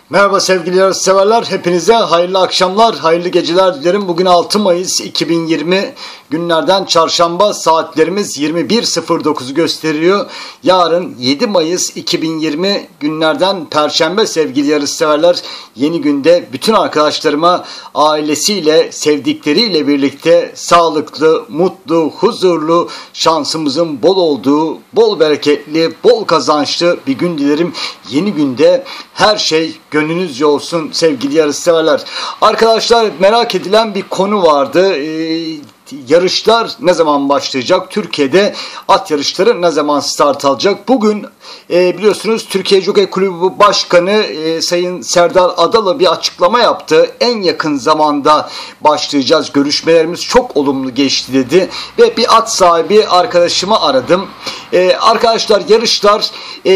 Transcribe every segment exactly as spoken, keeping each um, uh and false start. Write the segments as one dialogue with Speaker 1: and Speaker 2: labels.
Speaker 1: Merhaba sevgili yarışseverler, hepinize hayırlı akşamlar, hayırlı geceler dilerim. Bugün altı Mayıs iki bin yirmi günlerden çarşamba, saatlerimiz yirmi bir sıfır dokuzu gösteriyor. Yarın yedi Mayıs iki bin yirmi günlerden perşembe sevgili yarışseverler. Yeni günde bütün arkadaşlarıma ailesiyle, sevdikleriyle birlikte sağlıklı, mutlu, huzurlu, şansımızın bol olduğu, bol bereketli, bol kazançlı bir gün dilerim. Yeni günde her şey gönlünüzce olsun sevgili yarışseverler. Arkadaşlar, merak edilen bir konu vardı. Ee, yarışlar ne zaman başlayacak? Türkiye'de at yarışları ne zaman start alacak? Bugün e, biliyorsunuz Türkiye Jockey Kulübü Başkanı e, Sayın Serdar Adalı bir açıklama yaptı. En yakın zamanda başlayacağız. Görüşmelerimiz çok olumlu geçti dedi. Ve bir at sahibi arkadaşımı aradım. E, arkadaşlar, yarışlar e,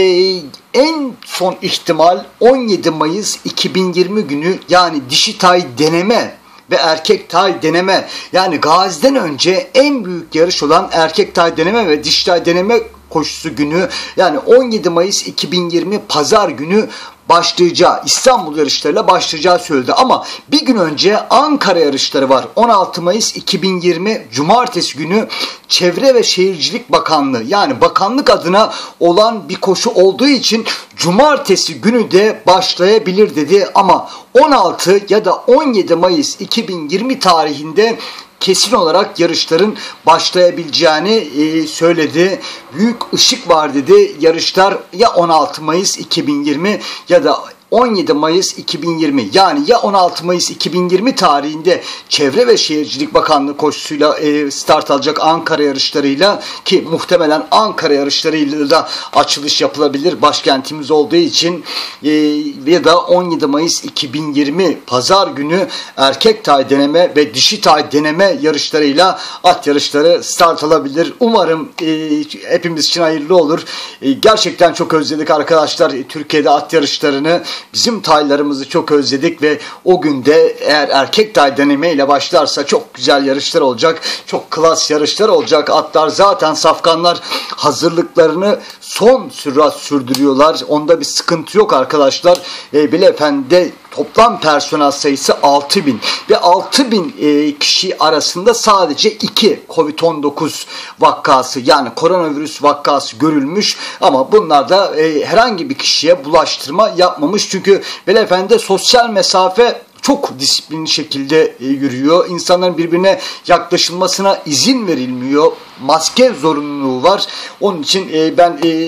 Speaker 1: en son ihtimal on yedi Mayıs iki bin yirmi günü, yani dişi tay deneme ve erkek tay deneme, yani Gazi'den önce en büyük yarış olan erkek tay deneme ve dişi tay deneme koşusu günü, yani on yedi Mayıs iki bin yirmi pazar günü başlayacağı, İstanbul yarışlarıyla başlayacağı söyledi. Ama bir gün önce Ankara yarışları var. on altı Mayıs iki bin yirmi Cumartesi günü Çevre ve Şehircilik Bakanlığı, yani bakanlık adına olan bir koşu olduğu için Cumartesi günü de başlayabilir dedi. Ama on altı ya da on yedi Mayıs iki bin yirmi tarihinde kesin olarak yarışların başlayabileceğini e, söyledi. Büyük ışık var dedi. Yarışlar ya on altı Mayıs iki bin yirmi ya da on yedi Mayıs iki bin yirmi, yani ya on altı Mayıs iki bin yirmi tarihinde Çevre ve Şehircilik Bakanlığı koşusuyla e, start alacak Ankara yarışlarıyla, ki muhtemelen Ankara yarışlarıyla da açılış yapılabilir başkentimiz olduğu için, e, ya da on yedi Mayıs iki bin yirmi pazar günü erkek tay deneme ve dişi tay deneme yarışlarıyla at yarışları start alabilir. Umarım e, hepimiz için hayırlı olur. E, gerçekten çok özledik arkadaşlar Türkiye'de at yarışlarını. Bizim taylarımızı çok özledik ve o günde eğer erkek tay deneme ile başlarsa çok güzel yarışlar olacak. Çok klas yarışlar olacak. Atlar zaten, safkanlar hazırlıklarını son sürat sürdürüyorlar. Onda bir sıkıntı yok arkadaşlar. E, Bileefendi'de toplam personel sayısı altı bin ve altı bin e, kişi arasında sadece iki kovid on dokuz vakası, yani koronavirüs vakası görülmüş, ama bunlar da e, herhangi bir kişiye bulaştırma yapmamış. Çünkü Bileefendi'de sosyal mesafe çok disiplinli şekilde e, yürüyor. İnsanların birbirine yaklaşılmasına izin verilmiyor. Maske zorunluluğu var. Onun için e, ben e,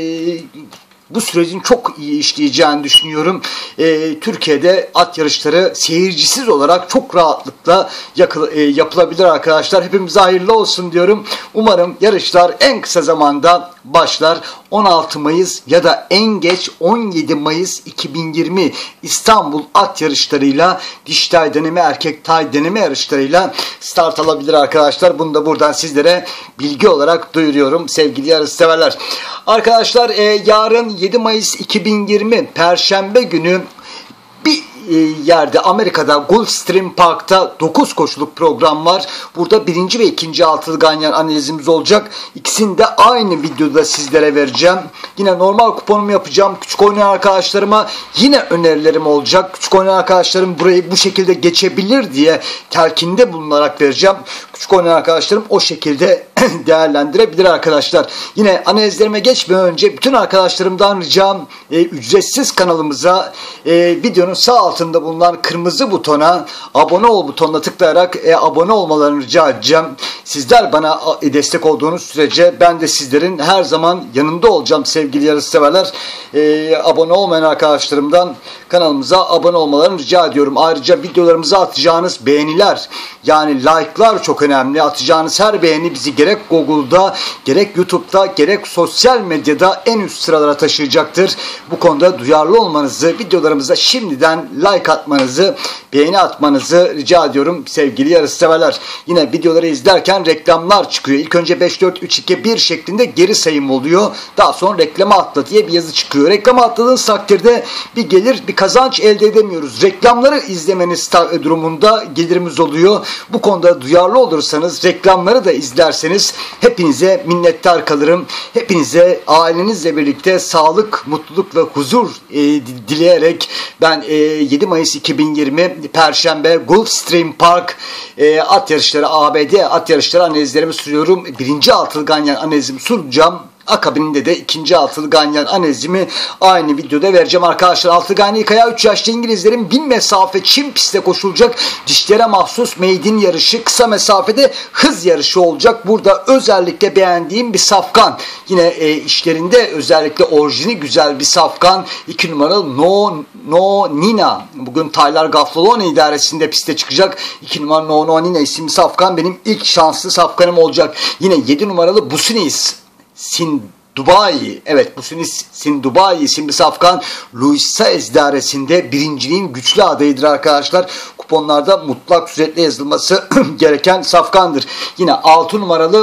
Speaker 1: bu sürecin çok iyi işleyeceğini düşünüyorum. Ee, Türkiye'de at yarışları seyircisiz olarak çok rahatlıkla yakı, e, yapılabilir arkadaşlar. Hepimize hayırlı olsun diyorum. Umarım yarışlar en kısa zamanda başlar. on altı Mayıs ya da en geç on yedi Mayıs iki bin yirmi İstanbul at yarışlarıyla, dişi tay deneme, erkek tay deneme yarışlarıyla start alabilir arkadaşlar. Bunu da buradan sizlere bilgi olarak duyuruyorum sevgili yarışseverler. Arkadaşlar, e, yarın yedi Mayıs iki bin yirmi Perşembe günü bir yerde, Amerika'da Gulfstream Park'ta dokuz koşuluk program var. Burada birinci ve ikinci altılı ganyan analizimiz olacak. İkisini de aynı videoda sizlere vereceğim. Yine normal kuponumu yapacağım. Küçük oynayan arkadaşlarıma yine önerilerim olacak. Küçük oynayan arkadaşlarım burayı bu şekilde geçebilir diye telkinde bulunarak vereceğim. Küçük oynayan arkadaşlarım o şekilde değerlendirebilir arkadaşlar. Yine analizlerime geçmeden önce bütün arkadaşlarımdan ricam e, ücretsiz kanalımıza e, videonun sağ altında bulunan kırmızı butona, abone ol butonuna tıklayarak e, abone olmalarını rica edeceğim. Sizler bana e, destek olduğunuz sürece ben de sizlerin her zaman yanında olacağım sevgili yarışseverler. E, abone olmayan arkadaşlarımdan kanalımıza abone olmalarını rica ediyorum. Ayrıca videolarımıza atacağınız beğeniler, yani like'lar çok önemli. Atacağınız her beğeni bizi gerek Google'da, gerek YouTube'da, gerek sosyal medyada en üst sıralara taşıyacaktır. Bu konuda duyarlı olmanızı, videolarımıza şimdiden like atmanızı, beğeni atmanızı rica ediyorum sevgili yarışseverler. Yine videoları izlerken reklamlar çıkıyor. İlk önce beş dört üç iki bir şeklinde geri sayım oluyor. Daha sonra reklama atla diye bir yazı çıkıyor. Reklama atladığınız takdirde bir gelir, bir kazanç elde edemiyoruz. Reklamları izlemeniz durumunda gelirimiz oluyor. Bu konuda duyarlı olursanız, reklamları da izlerseniz yarışındayız. Hepinize minnettar kalırım. Hepinize ailenizle birlikte sağlık, mutluluk ve huzur e, dileyerek ben e, yedi Mayıs iki bin yirmi Perşembe Gulfstream Park e, at yarışları, A B D at yarışları analizlerimi sunuyorum. Birinci altılı ganyan analizimi sunacağım. Akabinde de ikinci altılı ganyan analizimi aynı videoda vereceğim arkadaşlar. Altılı ganyan kaya üç yaşlı İngilizlerin bin mesafe çim pistte koşulacak dişlere mahsus maiden yarışı, kısa mesafede hız yarışı olacak. Burada özellikle beğendiğim bir safkan. Yine e, işlerinde özellikle orijini güzel bir safkan. iki numaralı No, no Nina. Bugün Tyler Gaffalone idaresinde piste çıkacak. iki numaralı No, no Nina isimli safkan benim ilk şanslı safkanım olacak. Yine yedi numaralı Businis Sin Dubai, evet bu Sin Dubai isimli safkan Luis Saez idaresinde birinciliğin güçlü adayıdır arkadaşlar. Kuponlarda mutlak suretle yazılması gereken safkandır. Yine altı numaralı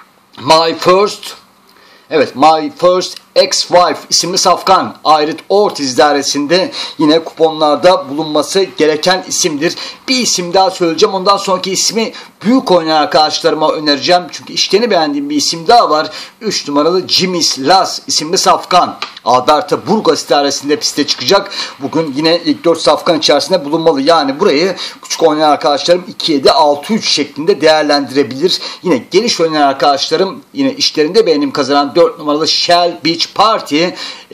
Speaker 1: My First, evet My First Ex-Wife isimli safkan Irit Ortiz idaresinde yine kuponlarda bulunması gereken isimdir. Bir isim daha söyleyeceğim. Ondan sonraki ismi büyük oynayan arkadaşlarıma önereceğim. Çünkü işlerini beğendiğim bir isim daha var. üç numaralı Jimmy's Las isimli safkan Alberta Burgos idaresinde piste çıkacak. Bugün yine ilk dört safkan içerisinde bulunmalı. Yani burayı küçük oynayan arkadaşlarım iki yedi altı üç şeklinde değerlendirebilir. Yine geniş oynayan arkadaşlarım yine işlerinde beğenim kazanan dört numaralı Shell Beach Party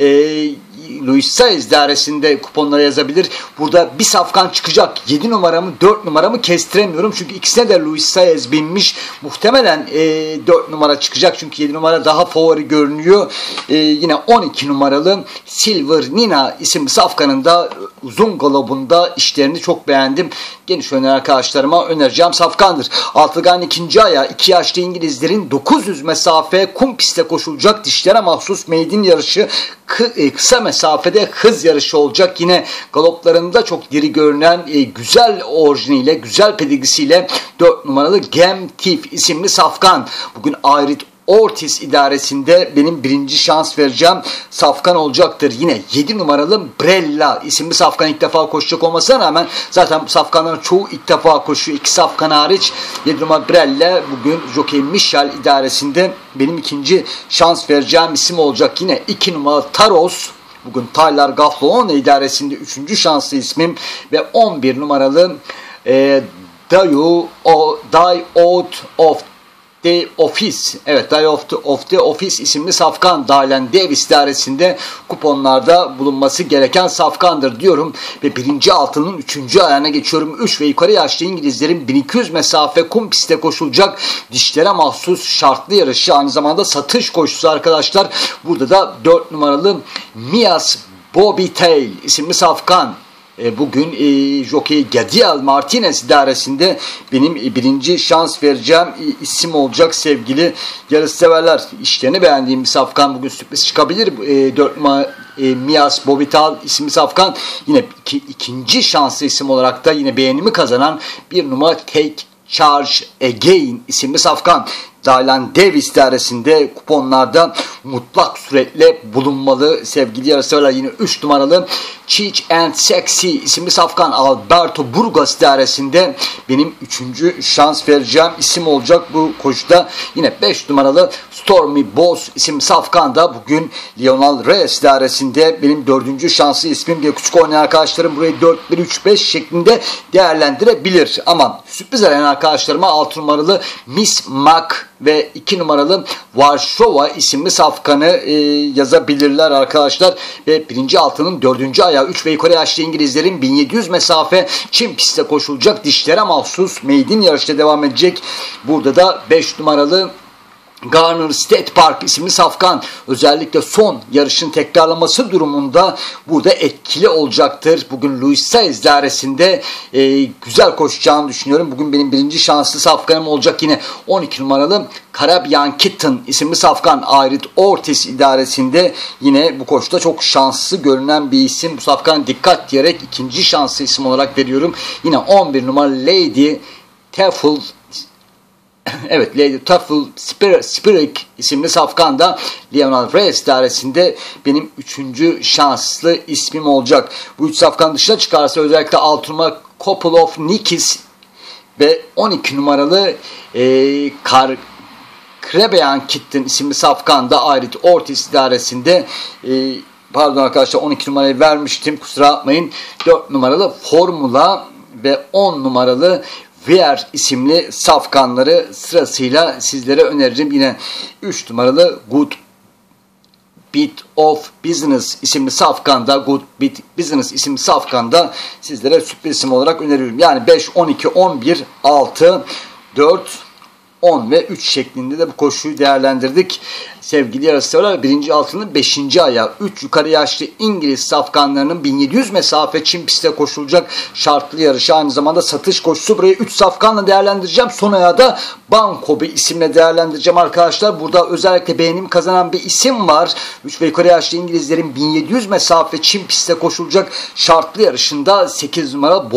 Speaker 1: e, Luis Saez dairesinde kuponlara yazabilir. Burada bir safkan çıkacak. yedi numaramı dört numaramı kestiremiyorum. Çünkü ikisine de Luis Saez binmiş. Muhtemelen e, dört numara çıkacak. Çünkü yedi numara daha favori görünüyor. E, yine on iki numaralı Silver Nina isimli safkanın da uzun galobunda işlerini çok beğendim. Geniş oynayan arkadaşlarıma önereceğim safkandır. Altıgan ikinci aya iki yaşlı İngilizlerin dokuz yüz mesafe kum pistte koşulacak dişlere mahsus maiden yarışı, kısa mesafede hız yarışı olacak. Yine galoplarında çok diri görünen e, güzel orijiniyle, güzel pedigrisiyle dört numaralı Gem Thief isimli safkan bugün Irit Ortiz idaresinde benim birinci şans vereceğim safkan olacaktır. Yine yedi numaralı Brella isimli safkan ilk defa koşacak olmasına rağmen zaten bu safkanların çoğu ilk defa koşuyor. İki safkan hariç yedi numaralı Brella bugün Jockey Michel idaresinde benim ikinci şans vereceğim isim olacak. Yine iki numaralı Taros bugün Tyler Gaffalone idaresinde üçüncü şanslı ismim ve on bir numaralı e, Dayu o Die Out of The Office, evet Die of the, of the Office isimli safkan Dylan Davis idaresinde kuponlarda bulunması gereken safkandır diyorum ve birinci altının üçüncü ayağına geçiyorum. üç ve yukarı yaşlı İngilizlerin bin iki yüz mesafe kum pistte koşulacak dişlere mahsus şartlı yarışı, aynı zamanda satış koşusu arkadaşlar. Burada da dört numaralı Mias Bobitail isimli safkan bugün e, Jockey Gadiel Martinez idaresinde benim e, birinci şans vereceğim e, isim olacak sevgili yarışseverler. İşlerini beğendiğim bir safkan bugün sürpriz çıkabilir. E, dört numara e, Mias Bobital isimli safkan yine iki, ikinci şanslı isim olarak da yine beğenimi kazanan bir numara Take Charge Again isimli safkan Dylan Davis idaresinde kuponlarda mutlak suretle bulunmalı sevgili yarışseverler. Yine üç numaralı Cheech and Sexy isimli safkan Alberto Burgos idaresinde benim üçüncü şans vereceğim isim olacak bu koşuda. Yine beş numaralı Stormy Boss isimli safkan da bugün Lionel Reyes idaresinde benim dördüncü şanslı ismim diye küçük oynayan arkadaşlarım burayı dört bir üç beş şeklinde değerlendirebilir. Ama sürpriz arayan arkadaşlarıma altı numaralı Miss Mac ve iki numaralı Varşova isimli safkanı e, yazabilirler arkadaşlar. Ve birinci altının dördüncü ayağı üç ve yukarı yaşlı İngilizlerin bin yedi yüz mesafe çim pistte koşulacak dişlere mahsus maiden yarışta devam edecek. Burada da beş numaralı Garner State Park isimli safkan özellikle son yarışın tekrarlaması durumunda burada etkili olacaktır. Bugün Luis Saez dairesinde e, güzel koşacağını düşünüyorum. Bugün benim birinci şanslı safkanım olacak. Yine on iki numaralı Caribbean Kitten isimli safkan Irit Ortiz idaresinde yine bu koşuda çok şanslı görünen bir isim. Bu safkanı dikkat diyerek ikinci şanslı isim olarak veriyorum. Yine on bir numaralı Lady Teful evet, Lady Tuffle Spirik isimli safkan da Lionel Reyes dairesinde benim üçüncü şanslı ismim olacak. Bu üç safkan dışına çıkarsa özellikle altı numara Couple of Nikis ve on iki numaralı e, Kar Krebeyan Kitten isimli safkanda Ayrit Ortiz idaresinde e, pardon arkadaşlar on iki numarayı vermiştim, kusura bakmayın. dört numaralı Formula ve on numaralı Vier isimli safkanları sırasıyla sizlere öneririm. Yine üç numaralı Good Bit of Business isimli safkanda, Good Bit Business isimli safkanda sizlere sürpriz isim olarak öneriyorum. Yani beş, on iki, on bir, altı, dört, on ve üç şeklinde de bu koşuyu değerlendirdik. Sevgili yarışseverler, birinci altının beşinci ayağı üç yukarı yaşlı İngiliz safkanlarının bin yedi yüz mesafe çim pistte koşulacak şartlı yarışı. Aynı zamanda satış koşusu. Burayı üç safkanla değerlendireceğim. Son ayağı da Banko bir isimle değerlendireceğim arkadaşlar. Burada özellikle beğenim kazanan bir isim var. üç ve yukarı yaşlı İngilizlerin bin yedi yüz mesafe çim pistte koşulacak şartlı yarışında sekiz numara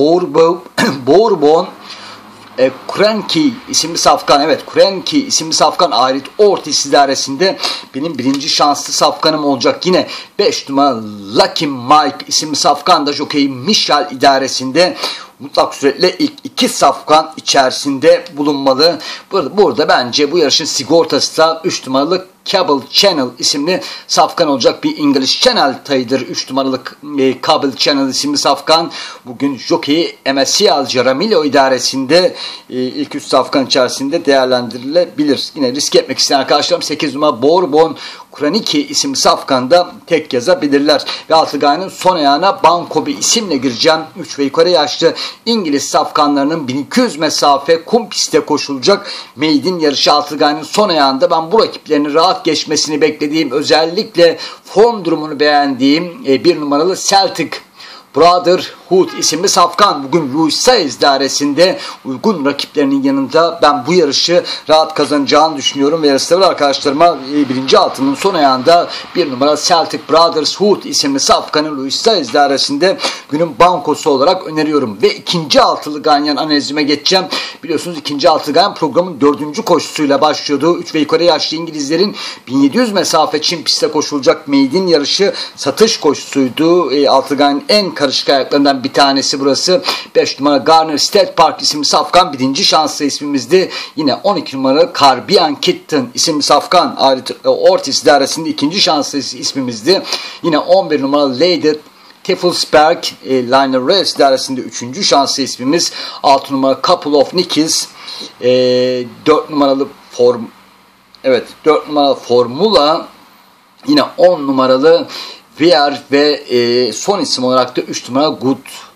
Speaker 1: Bourbon E, Krenki isimli safkan, evet Krenki isimli safkan Ayrit Ortiz idaresinde benim birinci şanslı safkanım olacak. Yine beş numara Lucky Mike isimli safkan da Jockey Michel idaresinde mutlak suretle ilk iki safkan içerisinde bulunmalı. Burada, burada bence bu yarışın sigortası da üç numaralı Cable Channel isimli safkan olacak. Bir English Channel tayıdır üç numaralık e, Cable Channel isimli safkan. Bugün Jockey Emesial Jaramillo idaresinde e, ilk üç safkan içerisinde değerlendirilebilir. Yine risk etmek isteyen arkadaşlarım sekiz numara Bourbon Kraniki isimli safkanda tek yazabilirler. Ve Altıgay'ın son ayağına Banko bir isimle gireceğim. üç ve yukarı yaşlı İngiliz safkanlarının bin iki yüz mesafe kum pistte koşulacak maiden yarışı Altıgay'ın son ayağında ben bu rakiplerini rahat geçmesini beklediğim, özellikle form durumunu beğendiğim bir numaralı Celtic Brotherhood isimli safkan bugün Louis Saez dairesinde uygun rakiplerinin yanında ben bu yarışı rahat kazanacağını düşünüyorum ve yarışsever arkadaşlarıma birinci altının son ayağında bir numara Celtic Brotherhood isimli safkanı Louis Saez dairesinde günün bankosu olarak öneriyorum. Ve ikinci altılı ganyan analizime geçeceğim. Biliyorsunuz ikinci altılı ganyan programın dördüncü koşusuyla başlıyordu. üç ve yukarı yaşlı İngilizlerin bin yedi yüz mesafe çim pistte koşulacak maiden yarışı satış koşusuydu. E, altılı ganyanın en karışık ayaklarından bir tanesi burası. beş numara Garner State Park isimli safkan birinci şanslı ismimizdi. Yine on iki numara Caribbean Kitten isimli safkan Ortiz idaresinde ikinci şanslı ismimizdi. Yine on bir numara Lady Tiffelsberg e, Liner Race idaresinde üçüncü şanslı ismimiz. altı numara Couple of Nickels, e, dört numaralı form evet dört numaralı Formula, yine on numaralı Vier ve e, son isim olarak da üç numara Good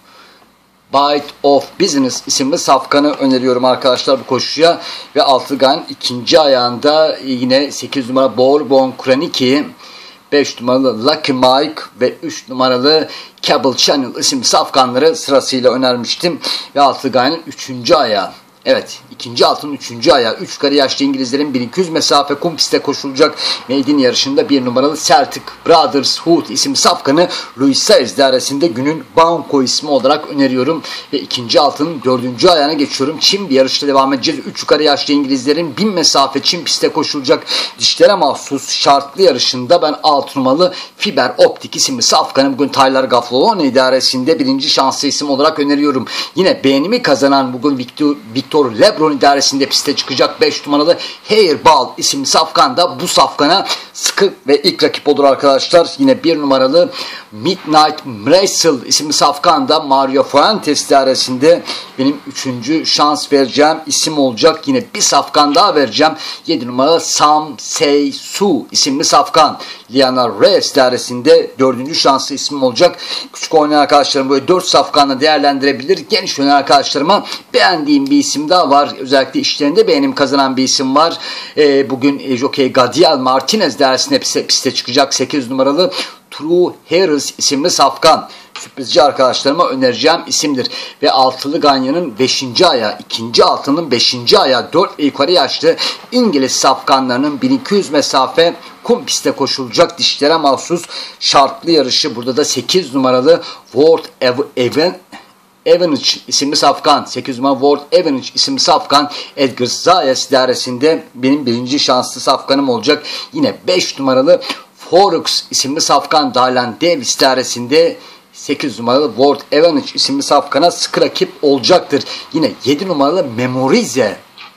Speaker 1: Bite of Business isimli safkanı öneriyorum arkadaşlar bu koşuya. Ve Altıgan ikinci ayağında yine sekiz numara Bourbon Kraniki, beş numaralı Lucky Mike ve üç numaralı Cable Channel isimli safkanları sırasıyla önermiştim. Ve Altıgan'ın üçüncü ayağı. Evet, ikinci altının üçüncü ayağı üç yukarı yaşlı İngilizlerin bin iki yüz mesafe kum pistte koşulacak maiden yarışında bir numaralı Celtic Brotherhood isimli safkanı Louis Saez dairesinde günün Banko ismi olarak öneriyorum. Ve ikinci altının dördüncü ayağına geçiyorum. Çim bir yarışta devam edeceğiz. üç yukarı yaşlı İngilizlerin bin mesafe çim pistte koşulacak dişlere mahsus şartlı yarışında ben altı numaralı Fiber Optik isimli safkanı bugün Tyler Gaffalone idaresinde birinci şanslı isim olarak öneriyorum. Yine beğenimi kazanan bugün Victor, Victor Lebron idaresinde piste çıkacak beş numaralı Hairball isimli safkan da bu safkana sıkı ve ilk rakip olur arkadaşlar. Yine bir numaralı Midnight Miracle isimli safkan da Mario Fuentes idaresinde benim üçüncü şans vereceğim isim olacak. Yine bir safkan daha vereceğim. yedi numaralı Sam Say Su isimli safkan Liana Reyes idaresinde dördüncü şanslı isim olacak. Küçük oynayan arkadaşlarım böyle dört safkanla değerlendirebilir. Geniş oynayan arkadaşlarıma beğendiğim bir isim daha var. Özellikle işlerinde beğenim kazanan bir isim var. E, bugün e, Jockey Gadiel Martinez dersinde piste, piste çıkacak sekiz numaralı True Harris isimli safkan. Sürprizci arkadaşlarıma önereceğim isimdir. Ve altılı ganyanın beşinci ayağı, ikinci altının beşinci ayağı dört ve yukarı yaşlı İngiliz safkanlarının bin iki yüz mesafe kum pistte koşulacak dişlere mahsus şartlı yarışı. Burada da sekiz numaralı World Event Avenage isimli safkan, sekiz numara World Avenage isimli safkan Edgar Zayas idaresinde benim birinci şanslı safkanım olacak. Yine beş numaralı Forex isimli safkan Dylan Davis idaresinde sekiz numaralı World Avenage isimli safkana sıkı rakip olacaktır. Yine yedi numaralı Memorize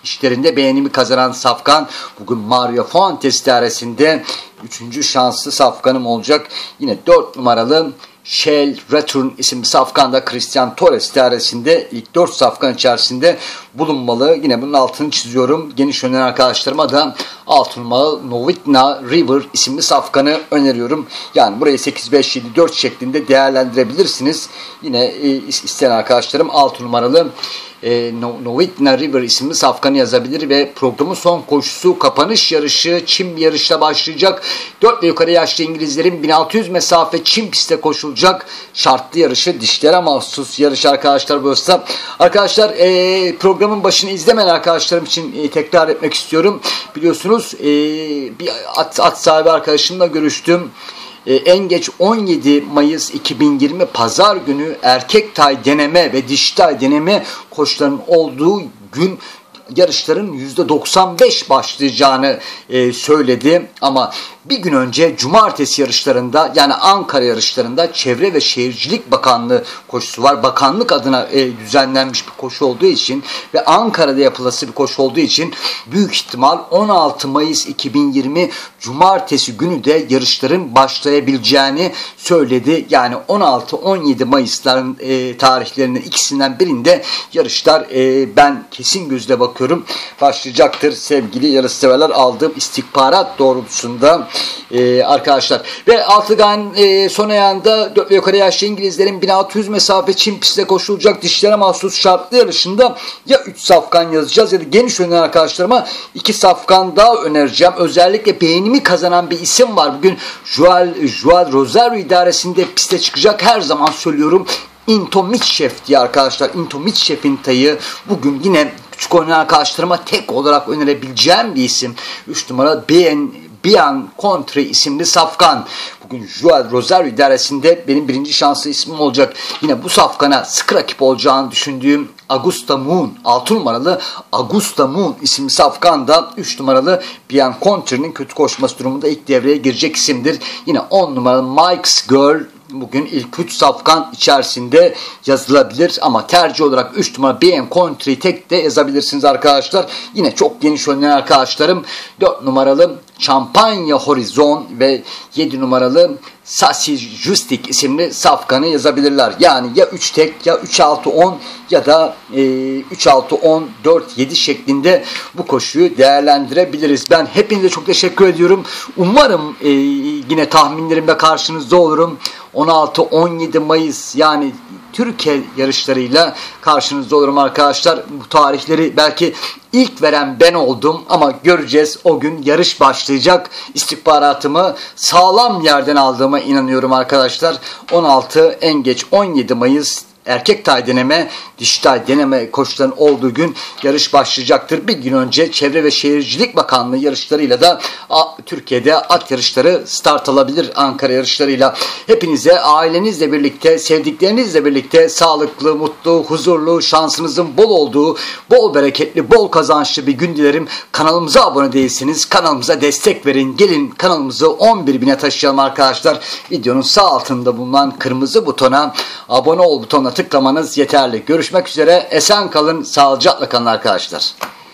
Speaker 1: işlerinde beğenimi kazanan safkan bugün Mario Fuentes dairesinde üçüncü şanslı safkanım olacak. Yine dört numaralı Shell Return isimli safkanda Christian Torres dairesinde ilk dört safkan içerisinde bulunmalı. Yine bunun altını çiziyorum. Geniş öneren arkadaşlarıma da altı numaralı Novitna River isimli safkanı öneriyorum. Yani burayı sekiz beş yedi dört şeklinde değerlendirebilirsiniz. Yine e, isteyen arkadaşlarım altı numaralı E, Novitna River isimli safkanı yazabilir ve programın son koşusu kapanış yarışı çim yarışla başlayacak. dört ve yukarı yaşlı İngilizlerin bin altı yüz mesafe çim pistte koşulacak şartlı yarışı, dişlere mahsus yarış arkadaşlar burası. Arkadaşlar e, programın başını izlemeyen arkadaşlarım için e, tekrar etmek istiyorum. Biliyorsunuz e, bir at, at sahibi arkadaşımla görüştüm. En geç on yedi Mayıs iki bin yirmi Pazar günü erkek tay deneme ve dişi tay deneme koşularının olduğu gün yarışların yüzde doksan beş başlayacağını e, söyledi. Ama bir gün önce cumartesi yarışlarında, yani Ankara yarışlarında Çevre ve Şehircilik Bakanlığı koşusu var. Bakanlık adına e, düzenlenmiş bir koşu olduğu için ve Ankara'da yapılası bir koşu olduğu için büyük ihtimal on altı Mayıs iki bin yirmi cumartesi günü de yarışların başlayabileceğini söyledi. Yani on altı on yedi Mayıs'ların e, tarihlerinin ikisinden birinde yarışlar e, ben kesin gözle bakıyorum başlayacaktır sevgili yarışseverler, aldığım istihbarat doğrultusunda Ee, arkadaşlar. Ve Altıgan e, son ayağında dört ve yukarı yaşlı İngilizlerin bin altı yüz mesafe çim pistte koşulacak dişlere mahsus şartlı yarışında ya üç safkan yazacağız ya da geniş öneren arkadaşlarıma iki safkan daha önereceğim. Özellikle beğenimi kazanan bir isim var. Bugün Joel, Joel Rosario idaresinde piste çıkacak. Her zaman söylüyorum, Into Mitchell diye arkadaşlar. Into Mitchell'in tayı bugün yine küçük oynayan arkadaşlarıma tek olarak önerebileceğim bir isim. üç numara Bien Bian Country isimli safkan. Bugün Joel Rosario idaresinde benim birinci şanslı ismim olacak. Yine bu safkana sıkı rakip olacağını düşündüğüm Augusta Moon, altı numaralı Augusta Moon isimli safkan da üç numaralı Bian Country'nin kötü koşması durumunda ilk devreye girecek isimdir. Yine on numaralı Mike's Girl bugün ilk üç safkan içerisinde yazılabilir ama tercih olarak üç numara B M Country tek de yazabilirsiniz arkadaşlar. Yine çok geniş oynayan arkadaşlarım dört numaralı Champagne Horizon ve yedi numaralı Sassy Justic isimli safkanı yazabilirler. Yani ya üç tek ya üç altı on ya da e, üç altı on dört yedi şeklinde bu koşuyu değerlendirebiliriz. Ben hepinize çok teşekkür ediyorum. Umarım e, yine tahminlerimle karşınızda olurum. on altı on yedi Mayıs yani Türkiye yarışlarıyla karşınızda olurum arkadaşlar. Bu tarihleri belki ilk veren ben oldum ama göreceğiz. O gün yarış başlayacak. İstihbaratımı sağlam yerden aldığıma inanıyorum arkadaşlar. on altı en geç on yedi Mayıs erkek tay deneme, dişi tay deneme koşuların olduğu gün yarış başlayacaktır. Bir gün önce Çevre ve Şehircilik Bakanlığı yarışlarıyla da Türkiye'de at yarışları start alabilir Ankara yarışlarıyla. Hepinize ailenizle birlikte, sevdiklerinizle birlikte sağlıklı, mutlu, huzurlu, şansınızın bol olduğu, bol bereketli, bol kazançlı bir gün dilerim. Kanalımıza abone değilseniz kanalımıza destek verin. Gelin kanalımızı on bir bine taşıyalım arkadaşlar. Videonun sağ altında bulunan kırmızı butona abone ol butonuna tıklamanız yeterli. Görüşmek üzere. Esen kalın, sağlıcakla kalın arkadaşlar.